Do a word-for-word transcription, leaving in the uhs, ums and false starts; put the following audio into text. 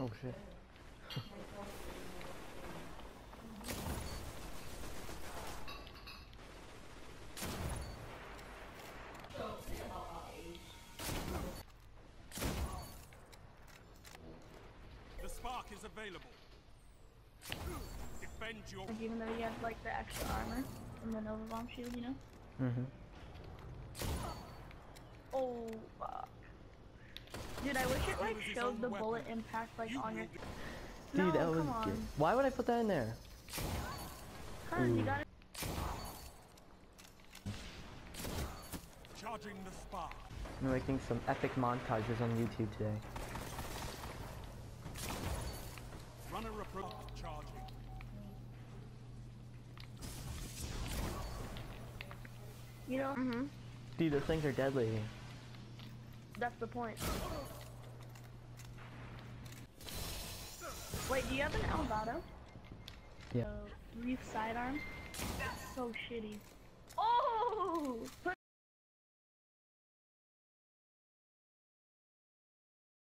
Oh shit. The spark is available. Defend your. Like, even though you have like the extra armor from the Nova Bomb shield, you know? Mm-hmm. Oh fuck. Dude, I wish it like showed the bullet impact like on your. Dude, No, that was come on. good. Why would I put that in there? Cause you gotta. Charging the spark. I'm making some epic montages on YouTube today. Runner approach. Charging. You know. Mm-hmm. Dude, those things are deadly. That's the point. Wait, do you have an Elgato? Yeah. Uh, Reef sidearm? That's so shitty. Oh! Put